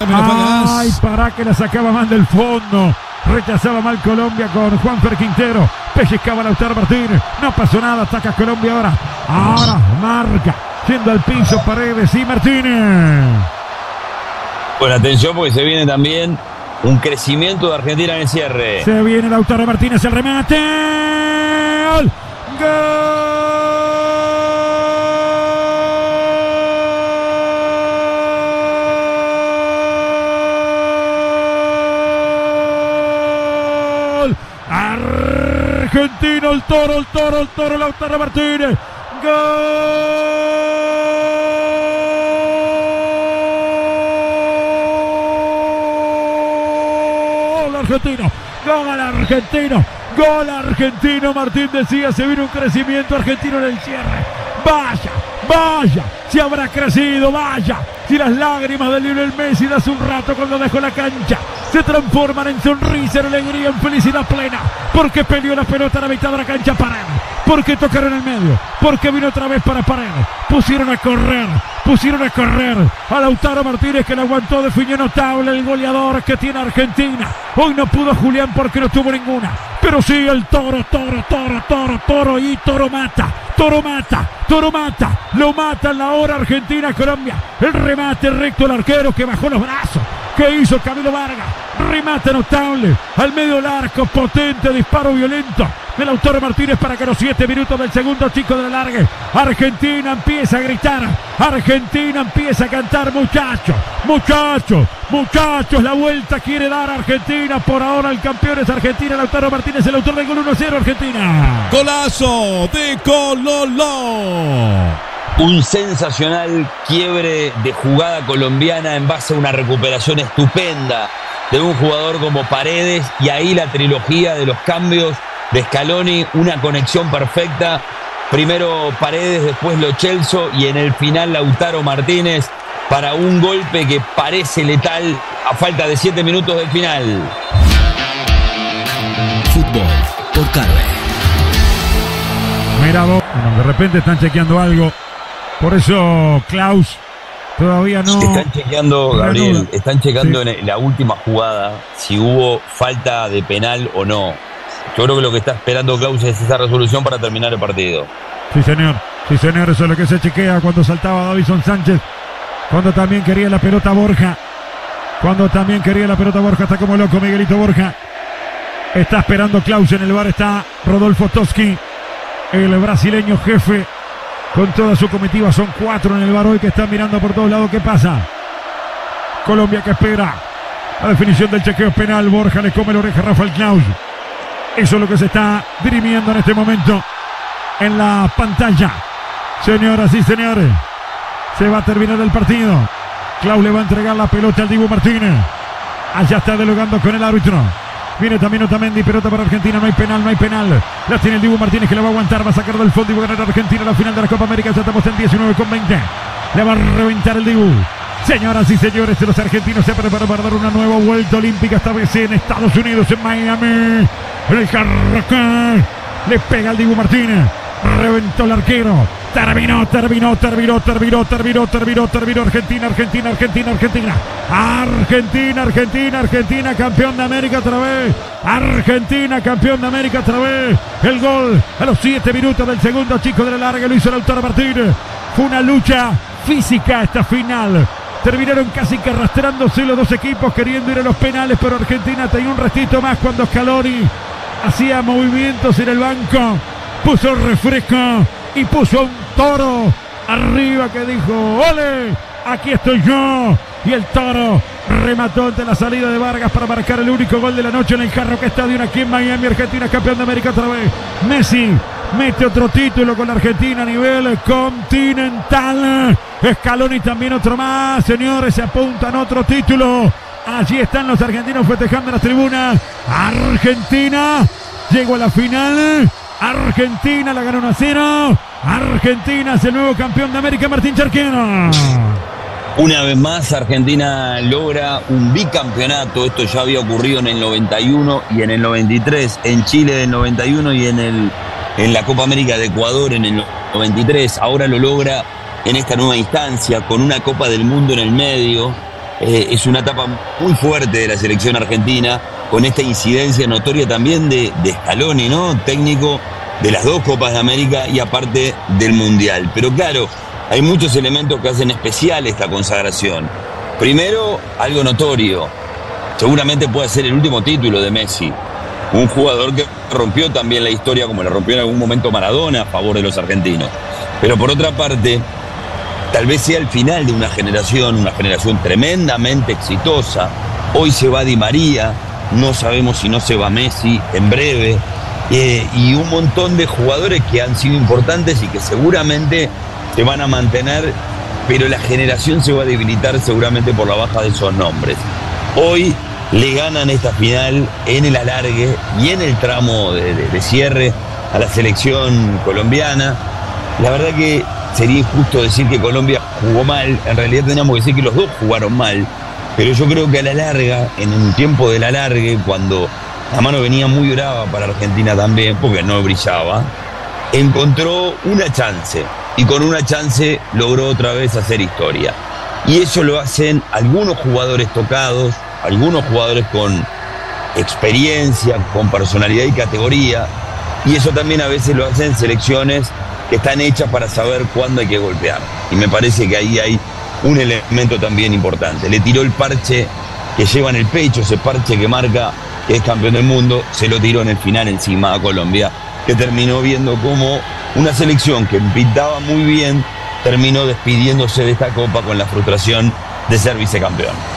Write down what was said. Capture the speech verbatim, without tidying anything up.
Ay, para que la sacaba mal del fondo. Rechazaba mal Colombia con Juanfer Quintero. Pellizcaba Lautaro Martínez. No pasó nada. Ataca Colombia ahora. Ahora marca. Yendo al piso Paredes y Martínez. Bueno, atención porque se viene también un crecimiento de Argentina en el cierre. Se viene Lautaro Martínez. El remate. ¡Gol! ¡Gol! Argentino, el toro, el toro, el toro, Lautaro Martínez. Gol argentino, gol argentino, gol argentino. Martín decía, se viene un crecimiento argentino en el cierre. Vaya, vaya, si habrá crecido, vaya. Si las lágrimas de Lionel Messi de hace un rato cuando dejó la cancha se transforman en sonrisa, en alegría, en felicidad plena. Porque peleó la pelota a la mitad de la cancha Paredes. Porque tocaron el medio. Porque vino otra vez para Paredes. Pusieron a correr. Pusieron a correr a Lautaro Martínez, que le aguantó, definió notable el goleador que tiene Argentina. Hoy no pudo Julián porque no tuvo ninguna. Pero sí el toro, toro, toro, toro, toro y toro mata. Toro mata, toro mata. Lo mata en la hora Argentina, Colombia. El remate recto al arquero que bajó los brazos. ¿Qué hizo Camilo Vargas? Remate notable al medio del arco, potente, disparo violento de Lautaro Martínez para que los siete minutos del segundo chico de la largue. Argentina empieza a gritar, Argentina empieza a cantar, muchachos, muchachos, muchachos, la vuelta quiere dar Argentina. Por ahora el campeón es Argentina, Lautaro Martínez, el autor del gol. Uno a cero Argentina. Golazo de Cololo. Un sensacional quiebre de jugada colombiana en base a una recuperación estupenda de un jugador como Paredes, y ahí la trilogía de los cambios de Scaloni, una conexión perfecta. Primero Paredes, después Lo Celso y en el final Lautaro Martínez para un golpe que parece letal a falta de siete minutos del final. Fútbol por Carve. Mira vos, bueno, de repente están chequeando algo. Por eso Klaus todavía no... Están chequeando, Gabriel, están checando sí. en la última jugada si hubo falta de penal o no. Yo creo que lo que está esperando Klaus es esa resolución para terminar el partido. Sí, señor. Sí, señor. Eso es lo que se chequea cuando saltaba Davison Sánchez. Cuando también quería la pelota Borja. Cuando también quería la pelota Borja. Está como loco Miguelito Borja. Está esperando Klaus en el bar. Está Rodolfo Toski, el brasileño jefe. Con toda su comitiva, son cuatro en el bar hoy que están mirando por todos lados qué pasa. Colombia que espera la definición del chequeo penal. Borja le come la oreja a Rafael Klaus. Eso es lo que se está dirimiendo en este momento en la pantalla. Señoras y señores, se va a terminar el partido. Klaus le va a entregar la pelota al Dibu Martínez. Allá está dialogando con el árbitro. Viene también Otamendi, pelota para Argentina, no hay penal, no hay penal. La tiene el Dibu Martínez que la va a aguantar, va a sacar del fondo y va a ganar Argentina la final de la Copa América. Ya estamos en diecinueve con veinte. Le va a reventar el Dibu. Señoras y señores, los argentinos se preparan para dar una nueva vuelta olímpica, esta vez en Estados Unidos, en Miami. El Carracán le pega al Dibu Martínez. Reventó el arquero. Terminó, terminó, terminó, terminó, terminó, terminó, terminó. Argentina, Argentina, Argentina, Argentina. Argentina, Argentina, Argentina, campeón de América otra vez. Argentina, campeón de América otra vez. El gol a los siete minutos del segundo chico de la larga lo hizo Lautaro Martínez. Fue una lucha física esta final. Terminaron casi que arrastrándose los dos equipos queriendo ir a los penales, pero Argentina tenía un restito más cuando Scaloni hacía movimientos en el banco. Puso refresco y puso un toro arriba que dijo: ¡ole! Aquí estoy yo. Y el toro remató ante la salida de Vargas para marcar el único gol de la noche en el Hard Rock Stadium aquí en Miami. Argentina campeón de América otra vez. Messi mete otro título con la Argentina a nivel continental. Scaloni también otro más. Señores, se apuntan otro título. Allí están los argentinos festejando en las tribunas. Argentina llegó a la final. Argentina la ganó uno a cero. Argentina es el nuevo campeón de América. Martín Charquero. Una vez más Argentina logra un bicampeonato. Esto ya había ocurrido en el noventa y uno y en el noventa y tres. En Chile del noventa y uno y en, el, en la Copa América de Ecuador en el noventa y tres. Ahora lo logra en esta nueva instancia con una Copa del Mundo en el medio. eh, es una etapa muy fuerte de la selección argentina, con esta incidencia notoria también de, de Scaloni, ¿no? Técnico de las dos Copas de América y aparte del Mundial. Pero claro, hay muchos elementos que hacen especial esta consagración. Primero, algo notorio. Seguramente puede ser el último título de Messi. Un jugador que rompió también la historia, como la rompió en algún momento Maradona, a favor de los argentinos. Pero por otra parte, tal vez sea el final de una generación, una generación tremendamente exitosa. Hoy se va Di María, no sabemos si no se va Messi en breve. Eh, y un montón de jugadores que han sido importantes y que seguramente se van a mantener, pero la generación se va a debilitar seguramente por la baja de esos nombres. Hoy le ganan esta final en el alargue y en el tramo de, de, de cierre a la selección colombiana. La verdad que sería injusto decir que Colombia jugó mal, en realidad teníamos que decir que los dos jugaron mal, pero yo creo que a la larga, en un tiempo del alargue, cuando la mano venía muy brava para Argentina también, porque no brillaba, encontró una chance y con una chance logró otra vez hacer historia. Y eso lo hacen algunos jugadores tocados, algunos jugadores con experiencia, con personalidad y categoría, y eso también a veces lo hacen selecciones que están hechas para saber cuándo hay que golpear. Y me parece que ahí hay un elemento también importante. Le tiró el parche que lleva en el pecho, ese parche que marca que es campeón del mundo, se lo tiró en el final encima a Colombia, que terminó viendo como una selección que pintaba muy bien, terminó despidiéndose de esta copa con la frustración de ser vicecampeón.